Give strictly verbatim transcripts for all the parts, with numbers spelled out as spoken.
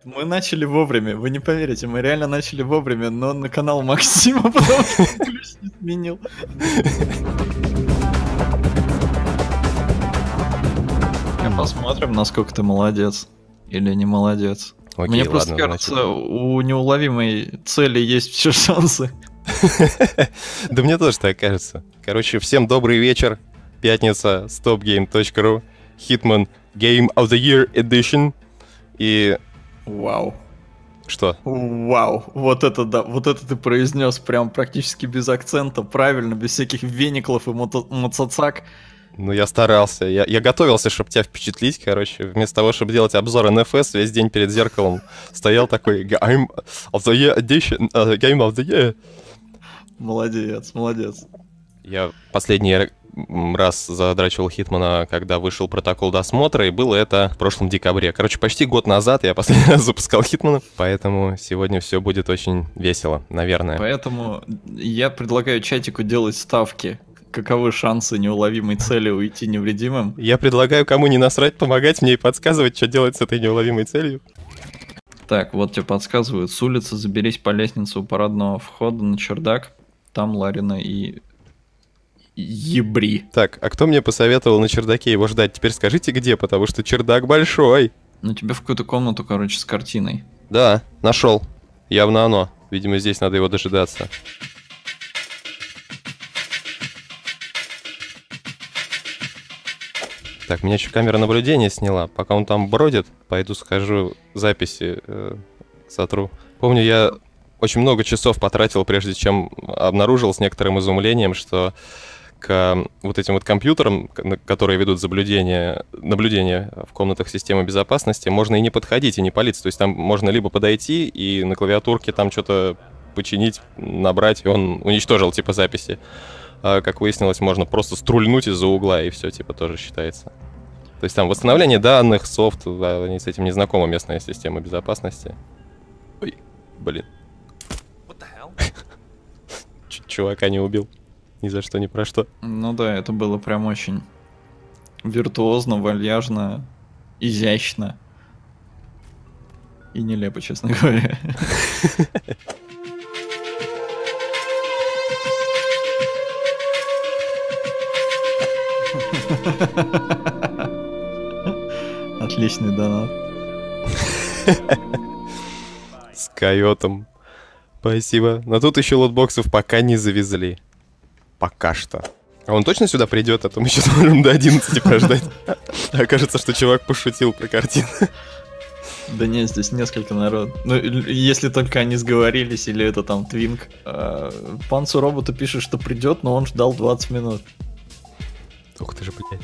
Мы начали вовремя, вы не поверите, мы реально начали вовремя, но на канал Максима, потому что он ключ не сменил. Посмотрим, насколько ты молодец или не молодец. Окей, Мне ладно, просто кажется, значит. у неуловимой цели есть все шансы. Да мне тоже так кажется. Короче, всем добрый вечер. Пятница, stopgame точка ру, Hitman Game of the Year Edition. И... Вау. Что? Вау. Вот это да, вот это ты произнес прям практически без акцента, правильно, без всяких вениклов и мото- моцацак. Ну, я старался. Я, я готовился, чтобы тебя впечатлить, короче. Вместо того, чтобы делать обзор эн эф эс, весь день перед зеркалом стоял такой Game of the Year Edition, uh, Game of the Year. Молодец, молодец. Я последний раз задрачивал Хитмана, когда вышел протокол досмотра, и было это в прошлом декабре. Короче, почти год назад я последний раз запускал Хитмана, поэтому сегодня все будет очень весело, наверное. Поэтому я предлагаю чатику делать ставки. Каковы шансы неуловимой цели уйти невредимым? Я предлагаю кому не насрать, помогать мне и подсказывать, что делать с этой неуловимой целью. Так, вот тебе подсказывают. С улицы заберись по лестнице у парадного входа на чердак. Там Ларина и... Ебри. Так, а кто мне посоветовал на чердаке его ждать? Теперь скажите, где, потому что чердак большой. Ну тебе в какую-то комнату, короче, с картиной. Да, нашел. Явно оно. Видимо, здесь надо его дожидаться. Так, меня еще камера наблюдения сняла. Пока он там бродит, пойду схожу записи э, сотру. Помню, я очень много часов потратил, прежде чем обнаружил с некоторым изумлением, что к вот этим вот компьютерам, которые ведут наблюдение, наблюдение в комнатах системы безопасности, можно и не подходить, и не палиться. То есть там можно либо подойти и на клавиатурке там что-то починить, набрать, и он уничтожил типа записи. А, как выяснилось, можно просто струльнуть из-за угла, и все типа тоже считается. То есть там восстановление данных, софт, да, они с этим не знакомы, местная система безопасности. Ой, блин. Чувака не убил. Ни за что, ни про что. Ну да, это было прям очень виртуозно, вальяжно, изящно. И нелепо, честно говоря. Отличный донат. С койотом. Спасибо. Но тут еще лотбоксов пока не завезли. Пока что. А он точно сюда придет, а то мы еще можем до одиннадцати прождать. Окажется, что чувак пошутил про картину. Да нет, здесь несколько народ. Ну, если только они сговорились, или это там твинк. Панцу робота пишет, что придет, но он ждал двадцать минут. Ух ты же, блядь.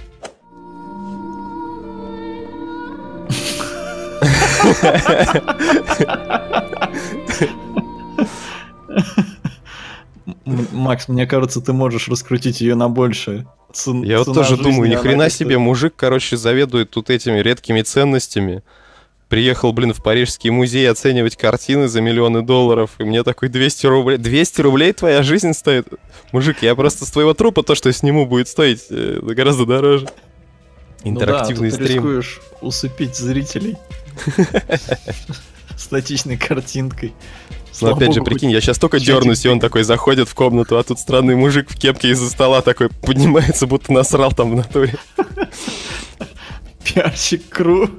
Макс, мне кажется, ты можешь раскрутить ее на больше. Цен, Я вот тоже думаю, ни хрена себе, мужик, короче, заведует тут этими редкими ценностями. Приехал, блин, в Парижский музей оценивать картины за миллионы долларов, и мне такой двести рублей. двести рублей твоя жизнь стоит? Мужик, я просто с твоего трупа то, что сниму, будет стоить э, гораздо дороже. Интерактивный ну да, стрим. Ты рискуешь усыпить зрителей статичной картинкой. Ну опять же, прикинь, я сейчас только дернусь, и он такой заходит в комнату, а тут странный мужик в кепке из-за стола такой поднимается, будто насрал там в натуре. Пиарщик Кру.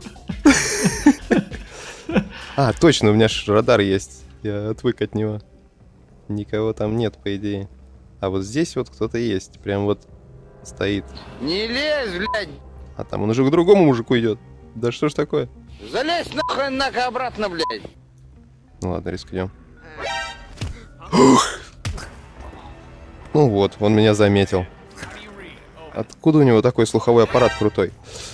А, точно, у меня же радар есть. Я отвык от него. Никого там нет, по идее. А вот здесь вот кто-то есть. Прям вот стоит. Не лезь, блядь! А там он уже к другому мужику идет. Да что ж такое? Залезь нахуй, нахуй обратно, блядь! Ну ладно, рискнем. Ух! Ну вот, он меня заметил. Откуда у него такой слуховой аппарат крутой?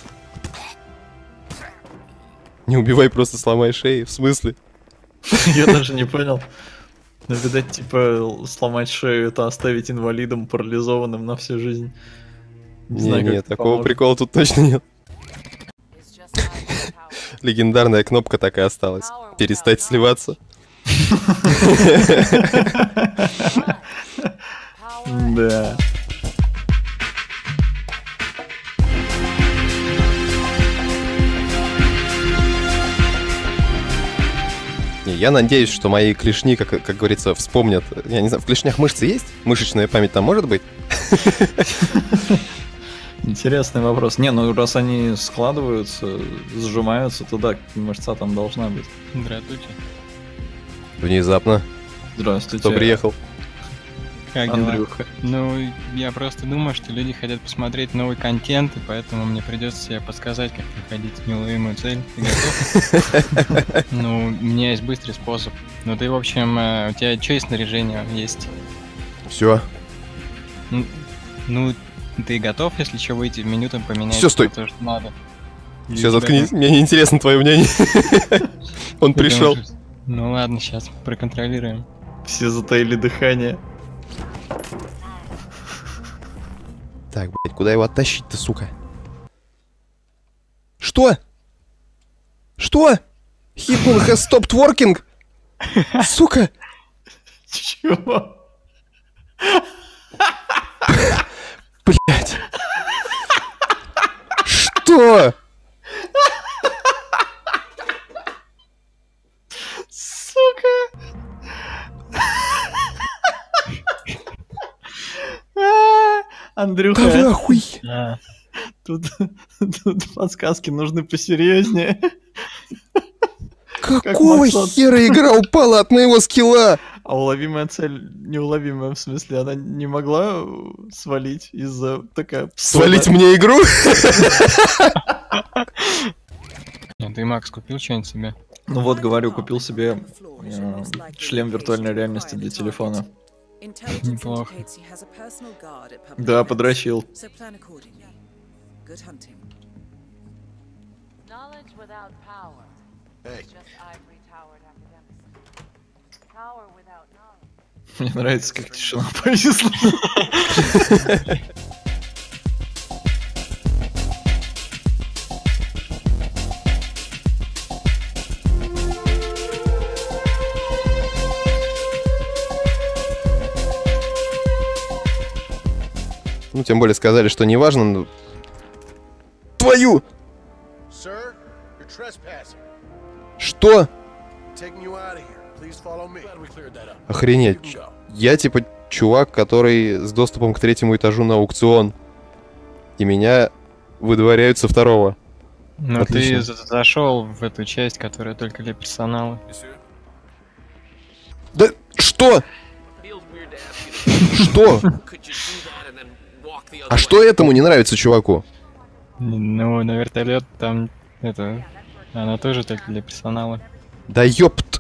Не убивай, просто сломай шею. В смысле? Я даже не понял. Ну, видать, типа, сломать шею — это оставить инвалидом, парализованным на всю жизнь. Не, не, знаю, не такого прикола тут точно нет. Легендарная кнопка так и осталась. Перестать сливаться. Да. Я надеюсь, что мои клешни, как, как говорится, вспомнят. Я не знаю, в клешнях мышцы есть? Мышечная память там может быть? Интересный вопрос. Не, ну раз они складываются, сжимаются, то да, мышца там должна быть. Здравствуйте. Внезапно. Здравствуйте. Кто приехал? Как дела? Андрюха. Ну, я просто думаю, что люди хотят посмотреть новый контент, и поэтому мне придется тебе подсказать, как проходить неуловимую цель. Ты готов? Ну, у меня есть быстрый способ. Ну, ты, в общем, э, у тебя что из снаряжения есть? Все. Ну, Ну, ты готов, если что, выйти в меню, там поменять Всё, стой. то, что надо? Или Все, у тебя заткнись. там- Мне не интересно твое мнение. Он Ты пришел. можешь- Ну ладно, сейчас проконтролируем. Все затаили дыхание. Так, блядь, куда его оттащить-то, сука? Что? Что? Hitman has stopped working? Сука! Чего? Блядь. Что? Сука! А, Андрюха, Да вы охуй. А, тут, тут подсказки нужны посерьезнее. Какого Максон. хера игра упала от моего скилла? А уловимая цель, неуловимая, в смысле, она не могла свалить из-за такая... Свалить мне игру? нет, ты, Макс, купил что-нибудь себе? Ну вот, говорю, купил себе э, шлем виртуальной реальности для телефона. Неплохо. Да, подрочил. Knowledge without power. It's just ivory towered academics. Power without knowledge. Мне нравится, как тишина повисла. Ну, тем более сказали, что не важно, но... Твою! Sir, you're trespassing. Что? Taking you out of here. Please follow me. Glad we cleared that up. Охренеть. You can go. Я типа чувак, который с доступом к третьему этажу на аукцион. И меня выдворяют со второго. Ну, Отлично. ты за- зашел в эту часть, которая только для персонала. Да что? Что? А что этому не нравится чуваку? Ну, на вертолет там это. Она тоже только для персонала. Да ёпт.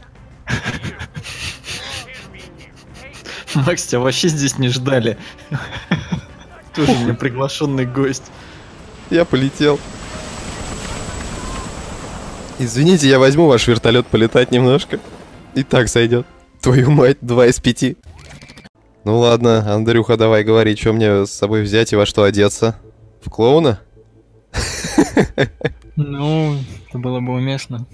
Макс, тебя вообще здесь не ждали. Тоже не приглашенный гость. Я полетел. Извините, я возьму ваш вертолет полетать немножко. И так сойдет. Твою мать, два из пяти. Ну ладно, Андрюха, давай говори, что мне с собой взять и во что одеться? В клоуна? Ну, это было бы уместно.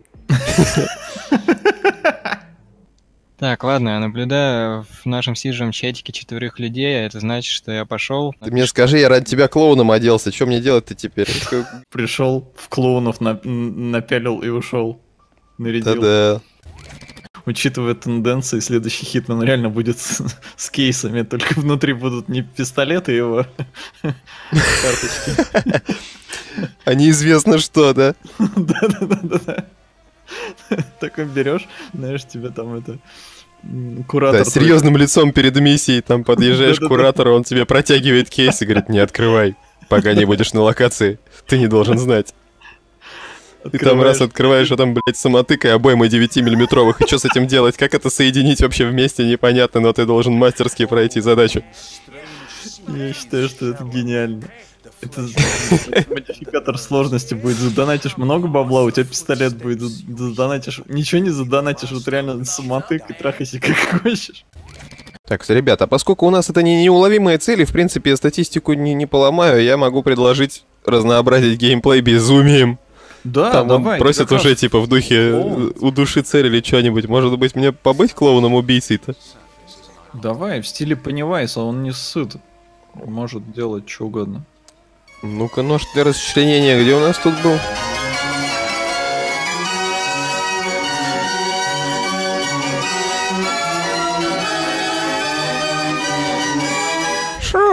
Так, ладно, я наблюдаю в нашем сижем чатике четверых людей, а это значит, что я пошел. Ты мне скажи, я ради тебя клоуном оделся. Что мне делать-то теперь? Пришел в клоунов, на- напялил и ушел. Нарядил. Да-да. Учитывая тенденции, следующий Хитман реально будет с, с кейсами, только внутри будут не пистолеты его, карточки. А неизвестно что, да? Да-да-да-да. Такой берешь, знаешь, тебе там это... м, Куратор... Да, с серьезным лицом перед миссией, там подъезжаешь к Да-да-да. куратору, он тебе протягивает кейс и говорит, не открывай, пока не будешь на локации. Ты не должен знать. И там раз открываешь, а там, блядь, самотык и обойма девятимиллиметровых. И что с этим делать? Как это соединить вообще вместе, непонятно, но ты должен мастерски пройти задачу. Я считаю, что это гениально. Это модификатор сложности будет. Задонатишь много бабла, у тебя пистолет будет. Задонатишь... Ничего не задонатишь, вот реально самотык и трахайся как хочешь. Так, ребята, поскольку у нас это не неуловимые цели, в принципе, я статистику не, не поломаю, я могу предложить разнообразить геймплей безумием. Да, Там он давай. просит ты как уже, раз- типа, в духе Клоун. удуши цель или что-нибудь. Может быть, мне побыть клоуном-убийцей-то? Давай, в стиле Пеннивайса, он не сыт. Может делать что угодно. Ну-ка, нож для расчленения, где у нас тут был?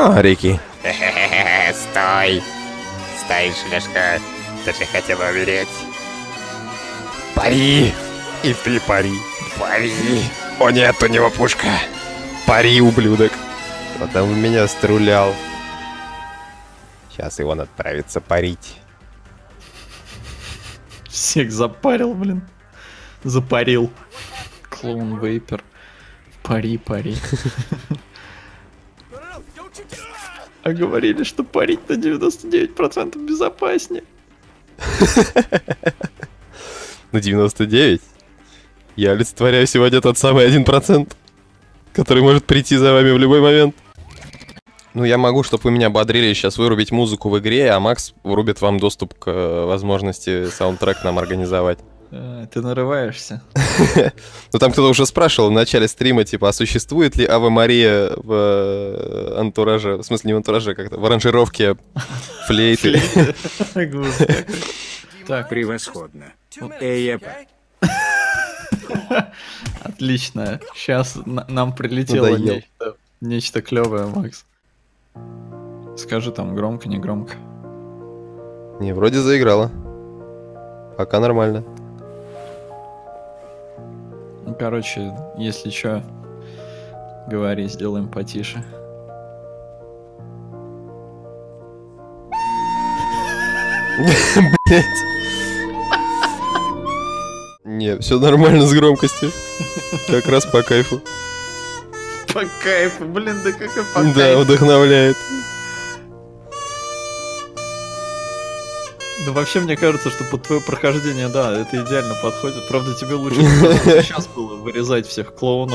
Шарики. Стой! Стой, Шляшка! Ты же хотел умереть! Пари! И ты пари! Пари! О нет, у него пушка! Пари, ублюдок. Кто там в меня струлял? Сейчас и он отправится парить. Всех запарил, блин. Запарил. Клоун Вейпер. Пари, пари. А говорили, что парить на девяносто девять процентов безопаснее. На девяносто девять? Я олицетворяю сегодня тот самый один процент, который может прийти за вами в любой момент. Ну, я могу, чтобы вы меня бодрили, сейчас вырубить музыку в игре, а Макс врубит вам доступ к э, возможности саундтрек нам организовать. А, ты нарываешься. Ну, там кто-то уже спрашивал в начале стрима, типа, а существует ли Ave Мария в э, антураже, в смысле не в антураже, как-то, в аранжировке флейты. Так, Превосходно. Эй, отлично. Сейчас нам прилетело Надоел. нечто, нечто клевое, Макс. Скажи там громко, не громко. Не, вроде заиграла. Пока нормально. Ну, короче, если чё, говори, сделаем потише. Блять. Не, все нормально с громкостью. Как раз по кайфу. По кайфу, блин, да как и по Да, кайфу. вдохновляет. Да вообще мне кажется, что под твое прохождение, да, это идеально подходит. Правда, тебе лучше сейчас было вырезать всех клоуном.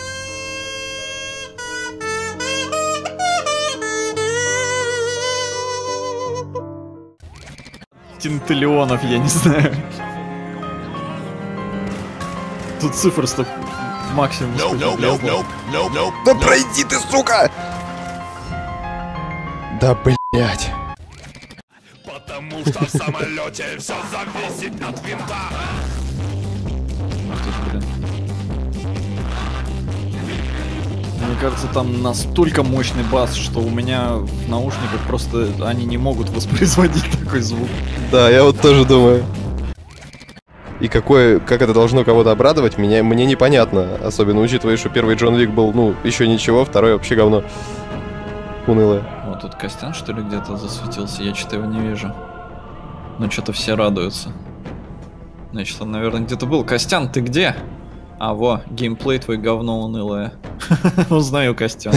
Тинтиллионов, я не знаю. Тут цифр стоп максимум. Nope, сколько nope, влезло. nope, nope, nope, Да пройди ты, сука! Да блять. Потому что в самолете все зависит от винта. Ах ты ж, блин. Мне кажется, там настолько мощный бас, что у меня в наушниках просто они не могут воспроизводить такой звук. Да, я вот тоже думаю. И какое, как это должно кого-то обрадовать, меня, мне непонятно. Особенно учитывая, что первый Джон Уик был, ну, еще ничего, второй вообще говно. Унылое. Вот тут Костян, что ли, где-то засветился, я что-то его не вижу. Но что-то все радуются. Значит, он, наверное, где-то был. Костян, ты где? А, во, геймплей твой говно унылое. Узнаю, Костян.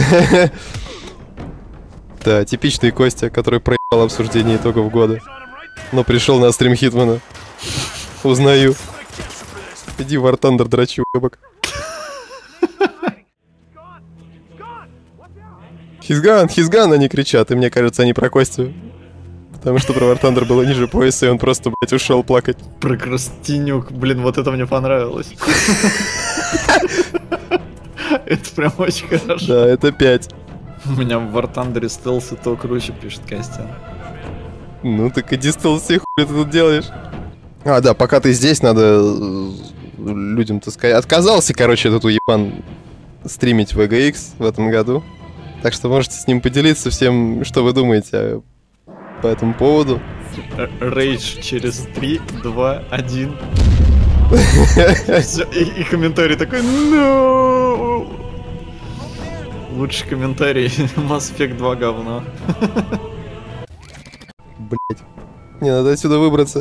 Да, типичный Костя, который проебал обсуждение итогов года. Но пришел на стрим Хитмана. Узнаю. Иди в War Thunder, дрочи, уебок. He's gone, he's gone, они кричат, и мне кажется, они про Костю. Потому что про War Thunder было ниже пояса, и он просто, блять, ушел плакать. Прокрастинюк, блин, вот это мне понравилось. Это прям очень хорошо. Да, это пять. У меня в War Thunder стелс и то круче, пишет Костян. Ну так иди стелси, хуй ты тут делаешь. А, да, пока ты здесь, надо э, людям-то сказать. Отказался, короче, этот уебан стримить ви джи икс в этом году. Так что можете с ним поделиться всем, что вы думаете по этому поводу. Рейдж через три, два, один. Всё, и, и комментарий такой, no! Лучший комментарий, Mass Effect два говно. Блять. Мне надо отсюда выбраться.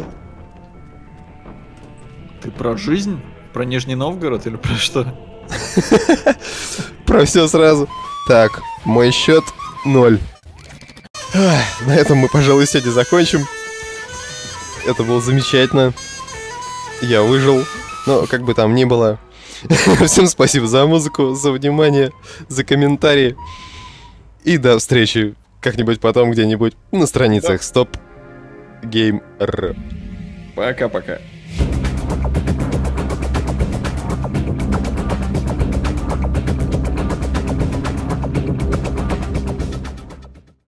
Ты про жизнь? Про Нижний Новгород или про что? Про все сразу. Так, мой счет ноль. Ах, на этом мы, пожалуй, сегодня закончим. Это было замечательно. Я выжил. Но как бы там ни было. Всем спасибо за музыку, за внимание, за комментарии. И до встречи как-нибудь потом где-нибудь на страницах Стоп Геймер. Пока-пока.